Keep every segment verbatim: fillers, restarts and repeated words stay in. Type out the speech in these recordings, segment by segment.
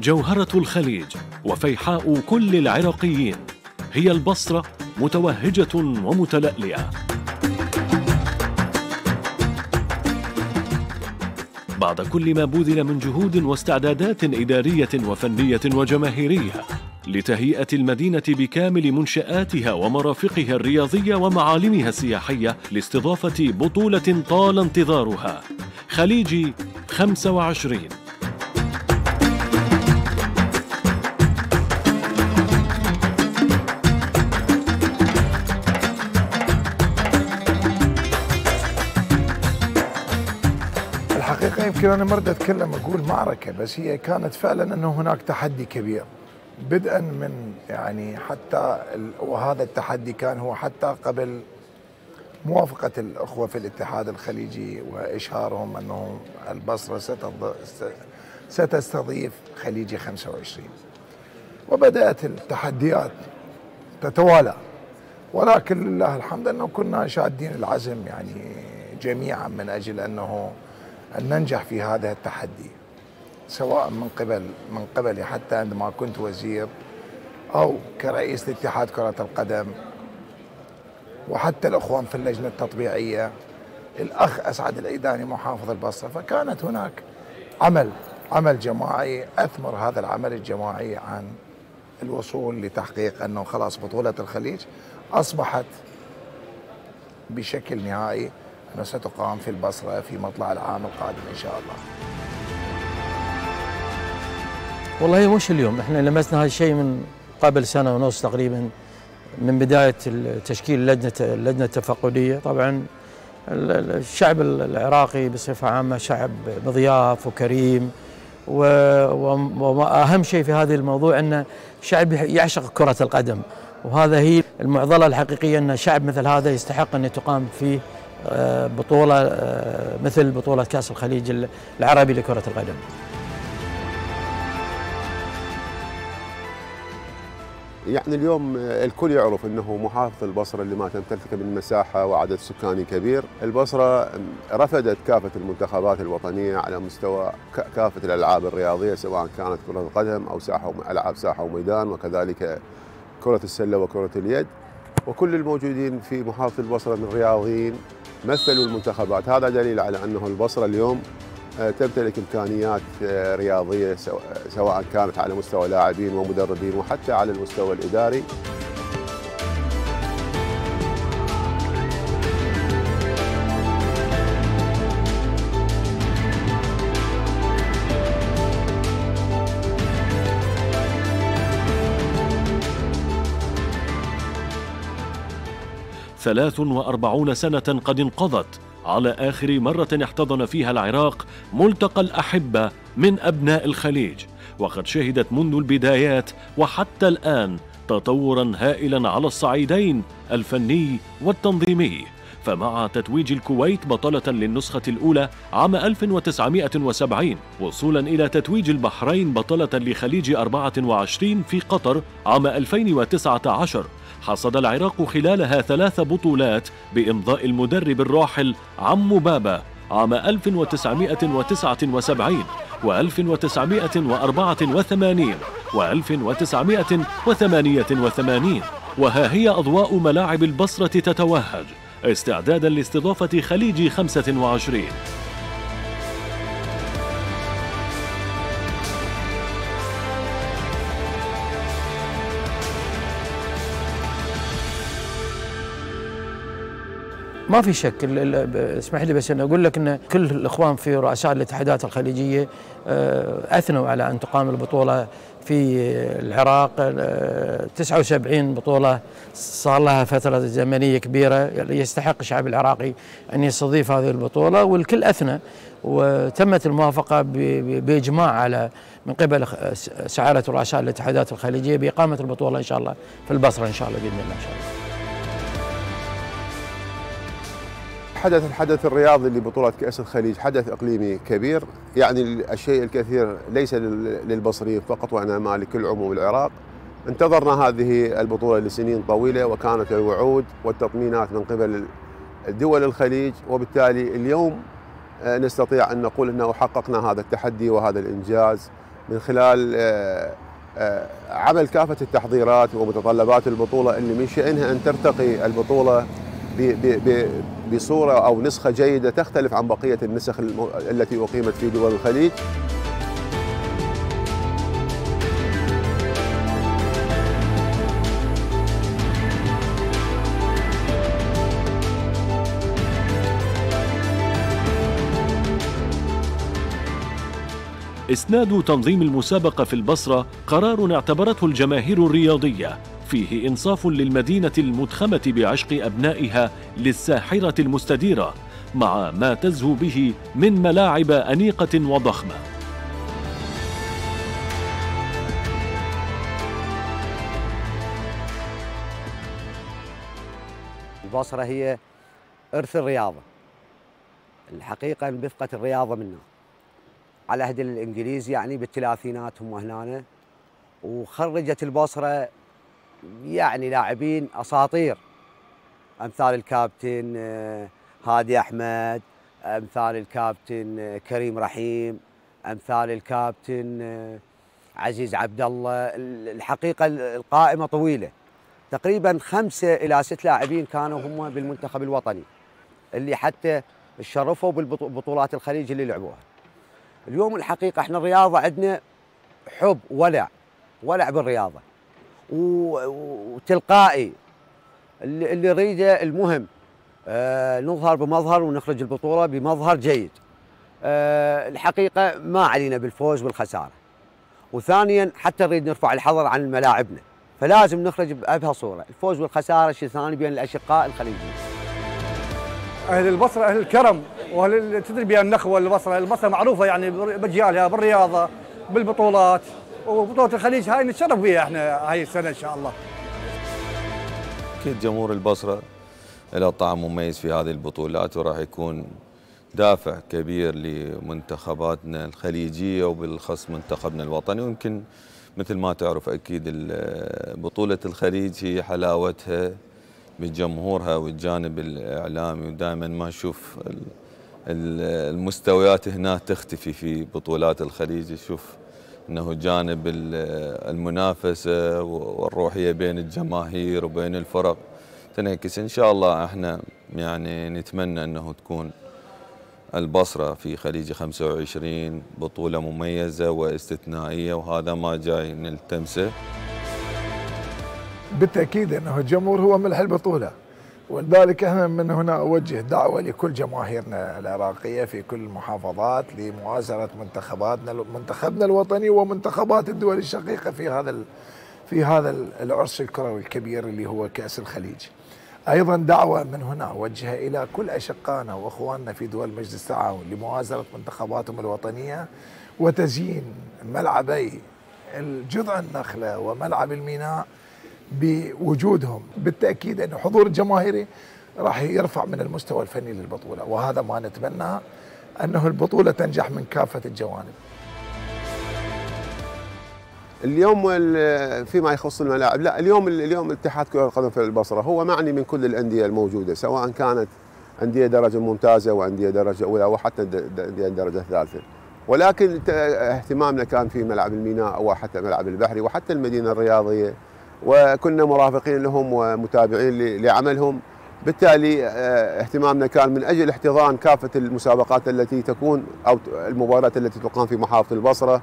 جوهرة الخليج وفيحاء كل العراقيين، هي البصرة متوهجة ومتلألئة. بعد كل ما بذل من جهود واستعدادات إدارية وفنية وجماهيرية لتهيئة المدينة بكامل منشآتها ومرافقها الرياضية ومعالمها السياحية لاستضافة بطولة طال انتظارها، خليجي خمسة وعشرين. الحقيقة يمكن أنا مرة أتكلم أقول معركة، بس هي كانت فعلا أنه هناك تحدي كبير بدءا من يعني حتى وهذا التحدي كان هو حتى قبل موافقة الأخوة في الاتحاد الخليجي وإشهارهم أنه البصرة ستستضيف خليجي خمسة وعشرين، وبدأت التحديات تتوالى، ولكن لله الحمد أنه كنا شادين العزم يعني جميعا من أجل أنه أن ننجح في هذا التحدي، سواء من قبل من قبل حتى عندما كنت وزير أو كرئيس لاتحاد كرة القدم، وحتى الأخوان في اللجنة التطبيعية، الأخ أسعد العيداني محافظ البصرة. فكانت هناك عمل عمل جماعي أثمر هذا العمل الجماعي عن الوصول لتحقيق أنه خلاص بطولة الخليج أصبحت بشكل نهائي أنه ستقام في البصرة في مطلع العام القادم إن شاء الله. والله مش اليوم، احنا لمسنا هذا الشيء من قبل سنة ونص تقريبا، من بداية تشكيل لجنة اللجنة التفقدية. طبعا الشعب العراقي بصفة عامة شعب مضياف وكريم، وأهم شيء في هذا الموضوع أن شعب يعشق كرة القدم، وهذا هي المعضلة الحقيقية، أن شعب مثل هذا يستحق أن تقام فيه بطولة مثل بطولة كأس الخليج العربي لكرة القدم. يعني اليوم الكل يعرف أنه محافظة البصرة اللي ما تمتلك من مساحة وعدد سكاني كبير، البصرة رفضت كافة المنتخبات الوطنية على مستوى كافة الألعاب الرياضية، سواء كانت كرة القدم أو ساحة ألعاب ساحة وميدان، وكذلك كرة السلة وكرة اليد، وكل الموجودين في محافظة البصرة من رياضيين مثلوا المنتخبات. هذا دليل على أنه البصرة اليوم تمتلك إمكانيات رياضية سواء كانت على مستوى لاعبين ومدربين وحتى على المستوى الإداري. ثلاث وأربعون سنة قد انقضت على آخر مرة احتضن فيها العراق ملتقى الأحبة من أبناء الخليج، وقد شهدت منذ البدايات وحتى الآن تطورا هائلا على الصعيدين الفني والتنظيمي. فمع تتويج الكويت بطلة للنسخة الأولى عام ألف وتسعمائة وسبعين، وصولا إلى تتويج البحرين بطلة لخليج أربعة وعشرين في قطر عام ألفين وتسعة عشر، حصد العراق خلالها ثلاث بطولات بإمضاء المدرب الراحل عمو بابا عام ألف وتسعمائة وتسعة وسبعين وألف وتسعمائة وأربعة وثمانين وألف وتسعمائة وثمانية وثمانين. وها هي أضواء ملاعب البصرة تتوهج استعدادا لاستضافة خليج خمسة وعشرين. ما في شك. اسمح لي بس أن أقول لك أن كل الإخوان في رؤساء الاتحادات الخليجية أثنوا على أن تقام البطولة في العراق. تسعة وسبعين بطولة صار لها فترة زمنية كبيرة، يستحق الشعب العراقي أن يستضيف هذه البطولة، والكل أثنى، وتمت الموافقة بإجماع على من قبل سعادة رؤساء الاتحادات الخليجية بإقامة البطولة إن شاء الله في البصرة إن شاء الله بإذن الله إن شاء الله. حدث الحدث الرياضي لبطولة كأس الخليج حدث إقليمي كبير، يعني الشيء الكثير ليس للبصريين فقط وإنما لكل عموم العراق. انتظرنا هذه البطولة لسنين طويلة، وكانت الوعود والتطمينات من قبل دول الخليج، وبالتالي اليوم نستطيع أن نقول أنه حققنا هذا التحدي وهذا الإنجاز من خلال عمل كافة التحضيرات ومتطلبات البطولة اللي من شأنها أن ترتقي البطولة بصورة أو نسخة جيدة تختلف عن بقية النسخ التي أقيمت في دول الخليج. إسناد تنظيم المسابقة في البصرة قرار اعتبرته الجماهير الرياضية فيه إنصاف للمدينة المتخمة بعشق أبنائها للساحرة المستديرة مع ما تزهو به من ملاعب أنيقة وضخمة. البصرة هي إرث الرياضة، الحقيقة انبثقت الرياضة منها على عهد الإنجليز، يعني بالثلاثينات هم هنا، وخرجت البصرة يعني لاعبين أساطير أمثال الكابتن هادي أحمد، أمثال الكابتن كريم رحيم، أمثال الكابتن عزيز عبد الله. الحقيقة القائمة طويلة، تقريبا خمسة إلى ست لاعبين كانوا هم بالمنتخب الوطني اللي حتى شرفوا بالبطولات الخليج اللي لعبوها. اليوم الحقيقة احنا الرياضة عندنا حب ولع ولع بالرياضة وتلقائي، اللي, اللي يريده المهم آه نظهر بمظهر ونخرج البطولة بمظهر جيد. آه الحقيقة ما علينا بالفوز والخسارة، وثانيا حتى نريد نرفع الحظر عن ملاعبنا، فلازم نخرج بأبهى صورة. الفوز والخسارة شيء ثاني بين الأشقاء الخليجيين. أهل البصرة أهل الكرم، وأهل تدري بها النخوة. البصرة البصرة معروفة يعني بأجيالها بالرياضة بالبطولات، وبطولة الخليج هاي نتشرف بها احنا هاي السنة إن شاء الله. أكيد جمهور البصرة له طعم مميز في هذه البطولات، وراح يكون دافع كبير لمنتخباتنا الخليجية وبالخص منتخبنا الوطني. ويمكن مثل ما تعرف أكيد بطولة الخليج هي حلاوتها بجمهورها والجانب الإعلامي، ودائما ما نشوف المستويات هنا تختفي في بطولات الخليج. نشوف أنه جانب المنافسة والروحية بين الجماهير وبين الفرق تنعكس. إن شاء الله احنا يعني نتمنى أنه تكون البصرة في خليج خمسة وعشرين بطولة مميزة واستثنائية، وهذا ما جاي نلتمسه. بالتأكيد أنه الجمهور هو ملح البطولة، ولذلك أنا من هنا أوجه دعوة لكل جماهيرنا العراقية في كل المحافظات لمؤازرة منتخباتنا منتخبنا الوطني ومنتخبات الدول الشقيقة في هذا في هذا العرس الكروي الكبير اللي هو كأس الخليج. أيضا دعوة من هنا أوجهها إلى كل أشقائنا وأخواننا في دول مجلس التعاون لمؤازرة منتخباتهم الوطنية وتزيين ملعبي الجذع النخلة وملعب الميناء بوجودهم. بالتأكيد أن حضور الجماهيري راح يرفع من المستوى الفني للبطولة، وهذا ما نتمناه، أنه البطولة تنجح من كافة الجوانب. اليوم فيما يخص الملاعب، لا اليوم اليوم اتحاد كرة القدم في البصرة هو معني من كل الأندية الموجودة، سواء كانت أندية درجة ممتازة وأندية درجة أولى وحتى أندية درجة ثالثة، ولكن اهتمامنا كان في ملعب الميناء وحتى ملعب البحري وحتى المدينة الرياضية، وكنا مرافقين لهم ومتابعين لعملهم. بالتالي اهتمامنا كان من أجل احتضان كافة المسابقات التي تكون أو المباريات التي تقام في محافظة البصرة.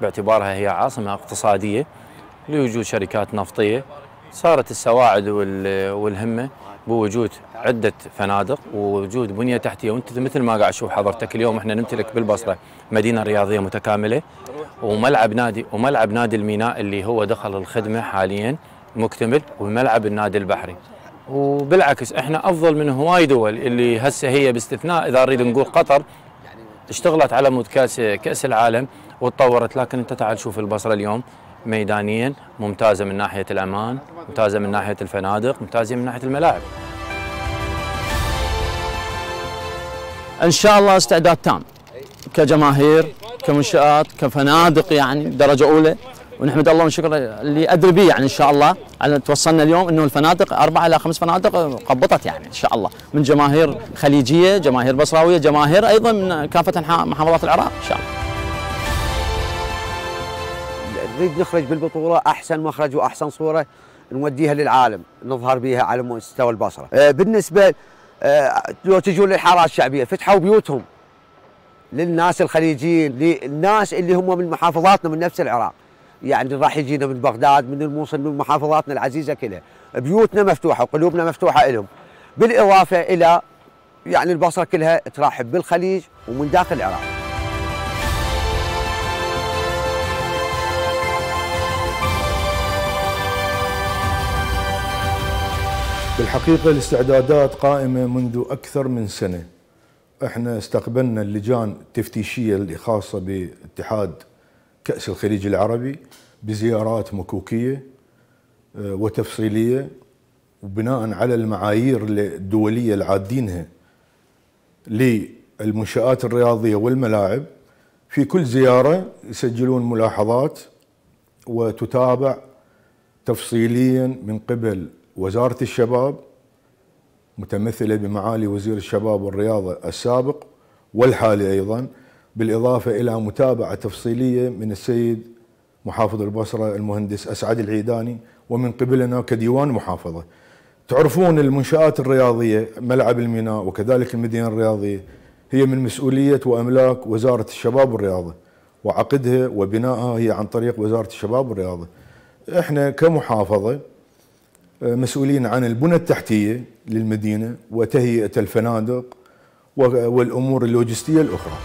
باعتبارها هي عاصمة اقتصادية لوجود شركات نفطية. صارت السواعد والهمة بوجود عدة فنادق ووجود بنية تحتية، وانت مثل ما قاعد تشوف حضرتك اليوم احنا نمتلك بالبصرة مدينة رياضية متكاملة وملعب نادي وملعب نادي الميناء اللي هو دخل الخدمة حاليا مكتمل، وملعب النادي البحري. وبالعكس احنا افضل من هواي دول اللي هسه هي باستثناء اذا نريد نقول قطر اشتغلت على مود كاس كاس العالم وتطورت، لكن انت تعال شوف البصرة اليوم ميدانيا ممتازة من ناحية الأمان، ممتازة من ناحية الفنادق، ممتازة من ناحية الملاعب. إن شاء الله استعداد تام كجماهير كمنشآت كفنادق يعني درجة أولى، ونحمد الله ونشكر اللي أدري به يعني إن شاء الله على توصلنا اليوم إنه الفنادق أربعة إلى خمس فنادق قبضت يعني إن شاء الله من جماهير خليجية، جماهير بصراوية، جماهير أيضا من كافة محافظات العراق إن شاء الله. نريد نخرج بالبطولة أحسن مخرج وأحسن صورة نوديها للعالم نظهر بها على مستوى البصرة. آه بالنسبة آه لو تجون للحارات الشعبية فتحوا بيوتهم للناس الخليجيين، للناس اللي هم من محافظاتنا من نفس العراق، يعني راح يجينا من بغداد من الموصل من محافظاتنا العزيزة كلها، بيوتنا مفتوحة وقلوبنا مفتوحة لهم، بالإضافة إلى يعني البصرة كلها ترحب بالخليج ومن داخل العراق. بالحقيقة الاستعدادات قائمة منذ أكثر من سنة. احنا استقبلنا اللجان التفتيشية اللي خاصة باتحاد كأس الخليج العربي بزيارات مكوكية وتفصيلية، وبناء على المعايير الدولية العادينها للمنشآت الرياضية والملاعب. في كل زيارة يسجلون ملاحظات وتتابع تفصيليا من قبل وزارة الشباب متمثلة بمعالي وزير الشباب والرياضة السابق والحالي أيضا، بالإضافة إلى متابعة تفصيلية من السيد محافظ البصرة المهندس أسعد العيداني ومن قبلنا كديوان محافظة. تعرفون المنشآت الرياضية ملعب الميناء وكذلك المدينة الرياضية هي من مسؤولية وأملاك وزارة الشباب والرياضة، وعقدها وبنائها هي عن طريق وزارة الشباب والرياضة. احنا كمحافظة مسؤولين عن البنى التحتية للمدينة وتهيئة الفنادق والأمور اللوجستية الأخرى.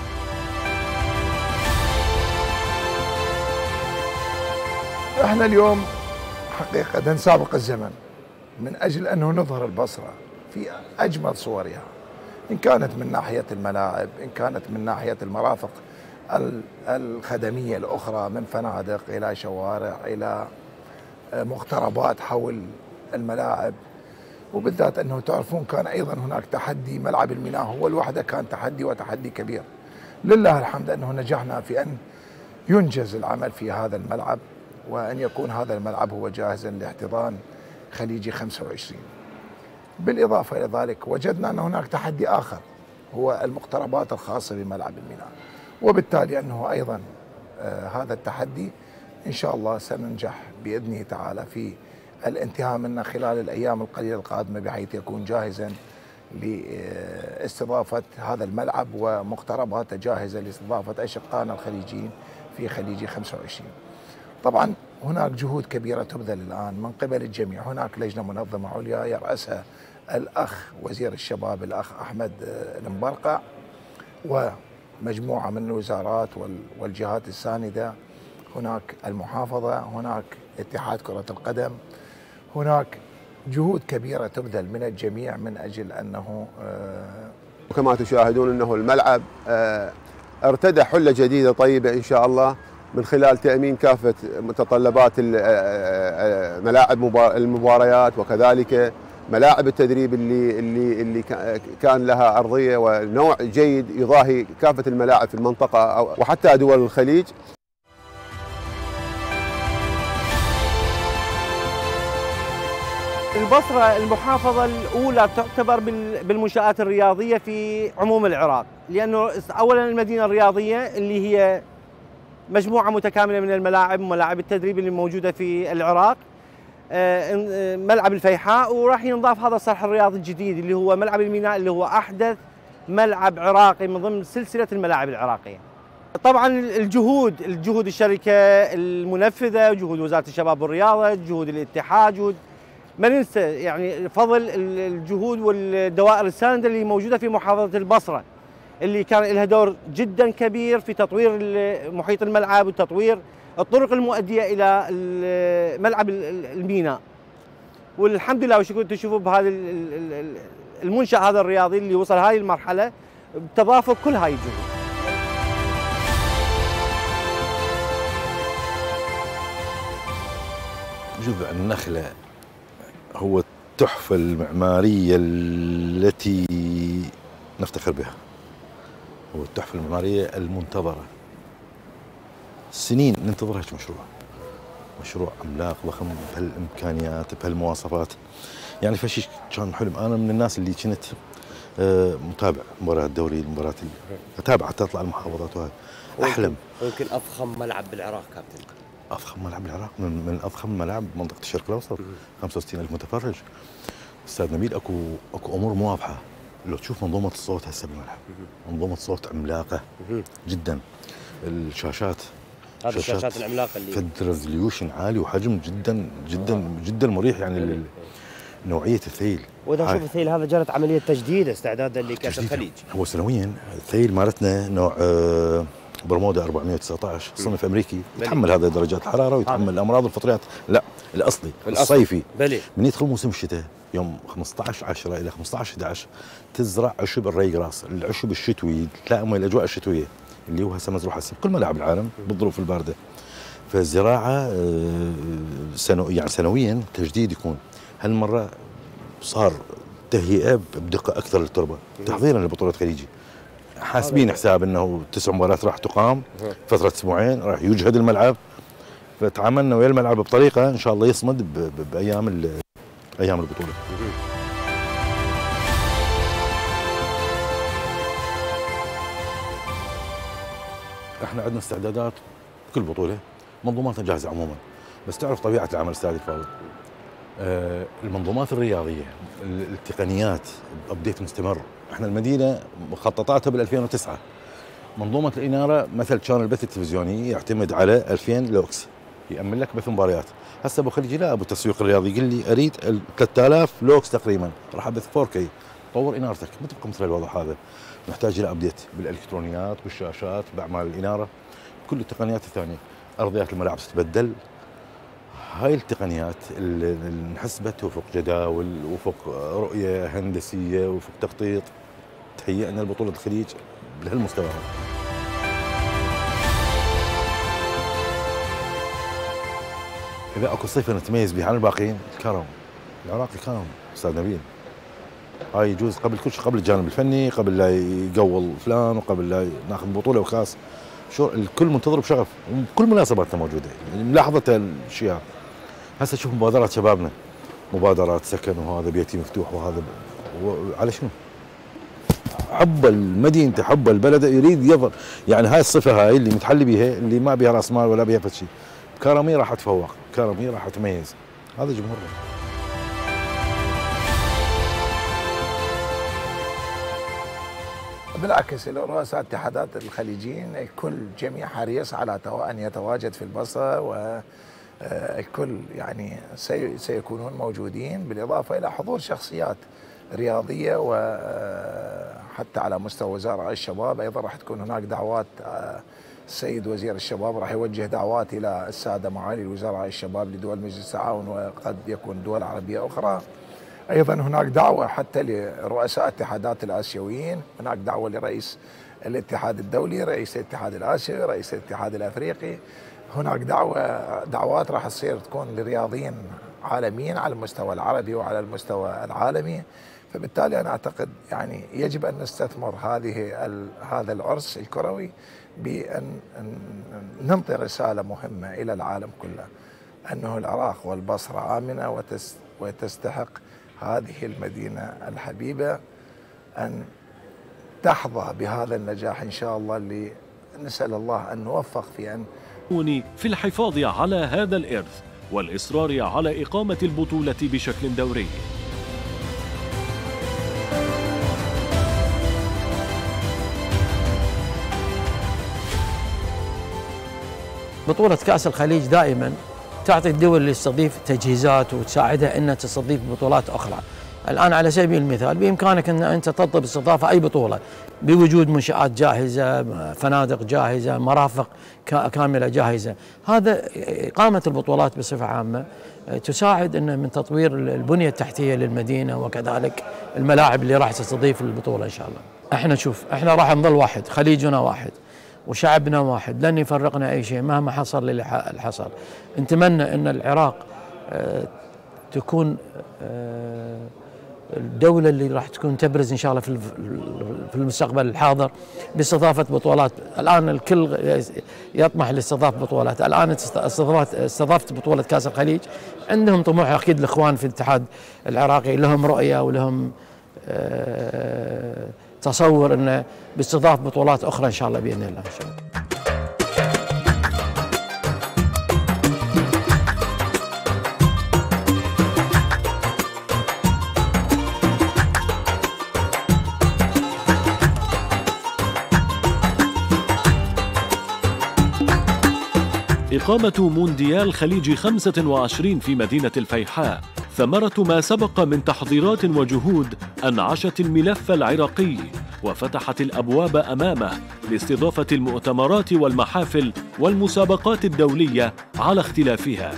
احنا اليوم حقيقة سابق الزمن من أجل أنه نظهر البصرة في أجمل صورها، إن كانت من ناحية الملاعب، إن كانت من ناحية المرافق الخدمية الأخرى من فنادق إلى شوارع إلى مقتربات حول الملاعب. وبالذات أنه تعرفون كان أيضا هناك تحدي ملعب الميناء هو الوحدة، كان تحدي وتحدي كبير. لله الحمد أنه نجحنا في أن ينجز العمل في هذا الملعب وأن يكون هذا الملعب هو جاهزا لاحتضان خليجي خمسة وعشرين. بالإضافة إلى ذلك وجدنا أن هناك تحدي آخر هو المقتربات الخاصة بملعب الميناء، وبالتالي أنه أيضا آه هذا التحدي إن شاء الله سننجح بإذنه تعالى في الانتهاء منه خلال الأيام القليلة القادمة، بحيث يكون جاهزا لاستضافة هذا الملعب ومقترباته جاهزة لاستضافة أشقائنا الخليجيين في خليجي خمسة وعشرين. طبعا هناك جهود كبيرة تبذل الآن من قبل الجميع. هناك لجنة منظمة عليا يرأسها الأخ وزير الشباب الأخ أحمد المبرقع ومجموعة من الوزارات والجهات الساندة، هناك المحافظة، هناك اتحاد كرة القدم، هناك جهود كبيرة تبذل من الجميع من أجل أنه وكما تشاهدون أنه الملعب ارتدى حلة جديدة طيبة إن شاء الله من خلال تأمين كافة متطلبات ملاعب المباريات وكذلك ملاعب التدريب اللي اللي اللي كان لها أرضية ونوع جيد يضاهي كافة الملاعب في المنطقة وحتى دول الخليج. البصرة المحافظة الأولى تعتبر بالمنشآت الرياضية في عموم العراق، لأنه أولا المدينة الرياضية اللي هي مجموعة متكاملة من الملاعب وملاعب التدريب اللي موجودة في العراق، ملعب الفيحاء، وراح ينضاف هذا الصرح الرياضي الجديد اللي هو ملعب الميناء اللي هو أحدث ملعب عراقي من ضمن سلسلة الملاعب العراقية. طبعا الجهود الجهود الشركه المنفذه، جهود وزاره الشباب والرياضه، جهود الاتحاد، جهود ما ننسى يعني فضل الجهود والدوائر السانده اللي موجوده في محافظه البصره، اللي كان لها دور جدا كبير في تطوير محيط الملعب وتطوير الطرق المؤديه الى ملعب الميناء. والحمد لله وشكرا تشوفوا بهذا المنشأ هذا الرياضي اللي وصل هاي المرحله بتضافر كل هاي الجهود. جذع النخلة هو التحفة المعمارية التي نفتخر بها، هو التحفة المعمارية المنتظرة، سنين ننتظر هيك مشروع، مشروع عملاق ضخم بهالإمكانيات بهالمواصفات. يعني فشي كان حلم. أنا من الناس اللي كنت متابع مباراة الدوري، المباراة أتابع حتى أطلع المحافظات وهذا أحلم. يمكن أضخم ملعب بالعراق كابتن، أضخم ملعب بالعراق، من, من أضخم ملعب بمنطقة الشرق الأوسط، خمسة وستين ألف متفرج. أستاذ نبيل أكو أكو أمور مو واضحة. لو تشوف منظومة الصوت هسه بالملعب، منظومة صوت عملاقة جدا. الشاشات هذه الشاشات العملاقة اللي فد ريزوليوشن عالي وحجم جدا جدا آه. جدا مريح يعني نوعية الثيل. وإذا نشوف الثيل هذا جرت عملية تجديد استعدادا لكأس الخليج. هو سنويا الثيل مالتنا نوع آه برمودا أربعمئة وتسعة عشر صنف امريكي، يتحمل هذه درجات الحراره ويتحمل الامراض والفطريات. لا الاصلي الصيفي بلي. من يدخل موسم الشتاء يوم خمسة عشر عشرة الى خمسة عشر أحد عشر تزرع عشب الريغراس، العشب الشتوي تلائم الاجواء الشتويه اللي هو هسه مزروع هسه بكل ملاعب العالم بالظروف البارده. فالزراعه سنو يعني سنويا تجديد يكون. هالمره صار تهيئه بدقه اكثر للتربه تحضيرا لبطوله خليجي. حاسبين حساب انه تسع مباريات راح تقام فتره اسبوعين، راح يجهد الملعب. فتعاملنا ويا الملعب بطريقه ان شاء الله يصمد بايام ايام البطوله. احنا عندنا استعدادات كل بطوله، منظوماتنا جاهزه عموما، بس تعرف طبيعه العمل استاذ الفاضل. آه المنظومات الرياضيه، التقنيات ابديت مستمر. احنا المدينه مخططاتها بال ألفين وتسعة. منظومه الاناره مثل كان البث التلفزيوني يعتمد على ألفين لوكس، يامن لك بث مباريات. هسه ابو خليجي لا، ابو التسويق الرياضي يقول لي اريد ثلاثة آلاف لوكس تقريبا، راح ابث فور كي. طور انارتك، ما تبقى مثل الوضع هذا. نحتاج الى ابديت بالالكترونيات بالشاشات باعمال الاناره، كل التقنيات الثانيه. ارضيات الملعب تتبدل. هاي التقنيات اللي انحسبت وفق جداول وفق رؤيه هندسيه وفق تخطيط تهيئنا لبطوله الخليج بهالمستوى. اذا اكو صفه نتميز بها عن الباقيين الكرم. العراق الكرم استاذ نبيل. هاي يجوز قبل كل شيء، قبل الجانب الفني، قبل لا يقول فلان وقبل لا ناخذ بطوله وكاس. شو الكل منتظر بشغف وكل مناسباتنا موجوده، يعني ملاحظه الاشياء. هسه شوف مبادرات شبابنا، مبادرات سكن وهذا بيتي مفتوح وهذا على شنو؟ حب المدينه، حب البلد، يريد يظل. يعني هاي الصفه هاي اللي متحلي بيها، اللي ما بيها راس مال ولا بيها فد شيء. كرمي راح اتفوق، كرمي راح اتميز. هذا جمهورنا. بالعكس رؤساء اتحادات الخليجيين الكل جميع حريص على ان يتواجد في البصره، والكل يعني سيكونون موجودين، بالاضافه الى حضور شخصيات رياضيه، وحتى على مستوى وزاره الشباب ايضا راح تكون هناك دعوات. السيد وزير الشباب راح يوجه دعوات الى الساده معالي الوزراء الشباب لدول مجلس التعاون، وقد يكون دول عربيه اخرى. ايضا هناك دعوه حتى لرؤساء اتحادات الاسيويين، هناك دعوه لرئيس الاتحاد الدولي، رئيس الاتحاد الاسيوي، رئيس الاتحاد الافريقي. هناك دعوه دعوات راح تصير تكون لرياضيين عالميين على المستوى العربي وعلى المستوى العالمي. فبالتالي انا اعتقد يعني يجب ان نستثمر هذه هذا العرس الكروي بان ننطي رساله مهمه الى العالم كله، انه العراق والبصره امنه وتستحق هذه المدينة الحبيبة أن تحظى بهذا النجاح إن شاء الله، اللي نسأل الله أن نوفق في أن في الحفاظ على هذا الإرث والإصرار على إقامة البطولة بشكل دوري. بطولة كأس الخليج دائما تعطي الدول اللي تستضيف تجهيزات وتساعدها أنها تستضيف بطولات أخرى. الآن على سبيل المثال بإمكانك أن أنت تطلب استضافة أي بطولة بوجود منشآت جاهزة، فنادق جاهزة، مرافق كاملة جاهزة. هذا إقامة البطولات بصفة عامة تساعد أنه من تطوير البنية التحتية للمدينة، وكذلك الملاعب اللي راح تستضيف البطولة إن شاء الله. احنا شوف احنا راح نظل واحد، خليجنا واحد وشعبنا واحد، لن يفرقنا أي شيء مهما حصل اللي حصل. نتمنى أن العراق تكون الدولة اللي راح تكون تبرز إن شاء الله في في المستقبل الحاضر باستضافة بطولات. الآن الكل يطمح لاستضافة بطولات، الآن استضافت بطولة كأس الخليج، عندهم طموح أكيد الإخوان في الاتحاد العراقي، لهم رؤية ولهم تصور أنه باستضافة بطولات أخرى إن شاء الله بإذن الله إن شاء الله. إقامة مونديال خليج خمسة وعشرين في مدينة الفيحاء ثمرة ما سبق من تحضيرات وجهود أنعشت الملف العراقي وفتحت الأبواب أمامه لاستضافة المؤتمرات والمحافل والمسابقات الدولية على اختلافها.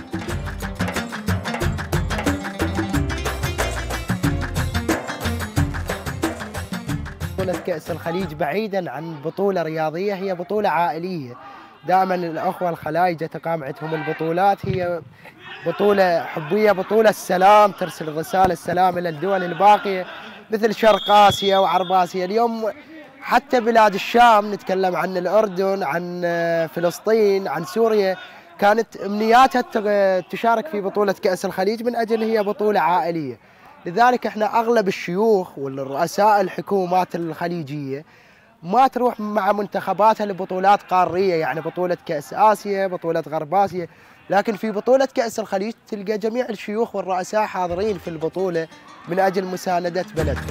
بطولة كأس الخليج بعيدا عن بطولة رياضية هي بطولة عائلية. دائما الأخوة الخلايجة تقام عندهم البطولات هي بطولة حبية، بطولة السلام، ترسل رسالة السلام إلى الدول الباقية مثل شرق آسيا وغرب آسيا. اليوم حتى بلاد الشام، نتكلم عن الأردن، عن فلسطين، عن سوريا، كانت أمنياتها تشارك في بطولة كأس الخليج من أجل هي بطولة عائلية. لذلك احنا أغلب الشيوخ والرؤساء الحكومات الخليجية ما تروح مع منتخباتها لبطولات قارية، يعني بطولة كأس آسيا، بطولة غرب آسيا، لكن في بطولة كأس الخليج تلقى جميع الشيوخ والرؤساء حاضرين في البطولة من أجل مساندة بلدهم.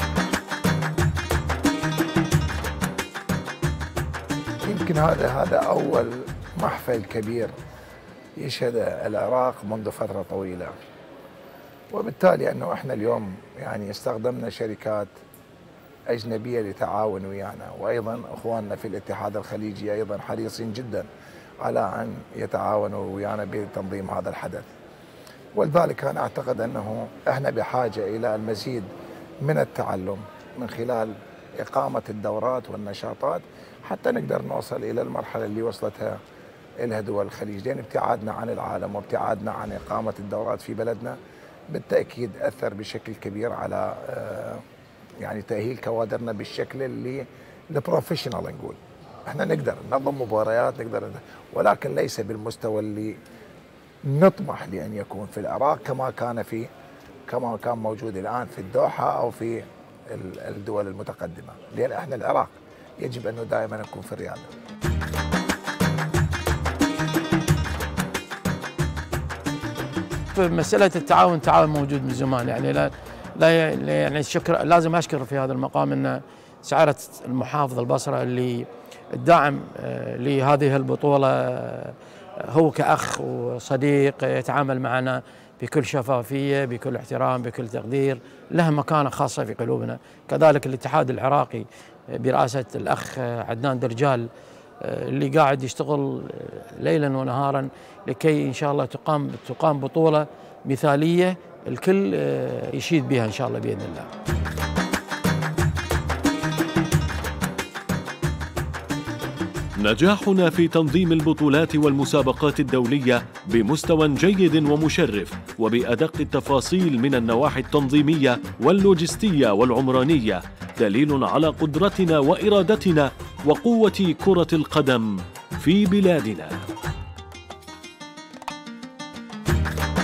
يمكن هذا هذا أول محفل كبير يشهد العراق منذ فترة طويلة، وبالتالي أنه إحنا اليوم يعني استخدمنا شركات أجنبية لتعاون ويانا، وأيضا أخواننا في الاتحاد الخليجي أيضا حريصين جدا على أن يتعاونوا ويانا بتنظيم هذا الحدث. ولذلك أنا أعتقد أنه إحنا بحاجة إلى المزيد من التعلم من خلال إقامة الدورات والنشاطات حتى نقدر نوصل إلى المرحلة اللي وصلتها إلها دول الخليج، لأن ابتعادنا عن العالم وابتعادنا عن إقامة الدورات في بلدنا بالتأكيد أثر بشكل كبير على يعني تأهيل كوادرنا بالشكل اللي البروفيشنال. نقول احنا نقدر ننظم مباريات، نقدر، ولكن ليس بالمستوى اللي نطمح لأن يكون في العراق كما كان في كما كان موجود الآن في الدوحة أو في الدول المتقدمة، لأن احنا العراق يجب أنه دائما نكون في الريادة. في مسألة التعاون، التعاون موجود من زمان، يعني لا لا يعني الشكر لازم اشكر في هذا المقام ان سعادة المحافظ البصرة اللي الداعم لهذه البطولة، هو كأخ وصديق يتعامل معنا بكل شفافية، بكل احترام، بكل تقدير، له مكانة خاصة في قلوبنا. كذلك الاتحاد العراقي برئاسة الأخ عدنان درجال اللي قاعد يشتغل ليلا ونهارا لكي إن شاء الله تقام تقام بطولة مثالية الكل يشيد بها إن شاء الله بإذن الله. نجاحنا في تنظيم البطولات والمسابقات الدولية بمستوى جيد ومشرف وبأدق التفاصيل من النواحي التنظيمية واللوجستية والعمرانية دليل على قدرتنا وإرادتنا وقوة كرة القدم في بلادنا.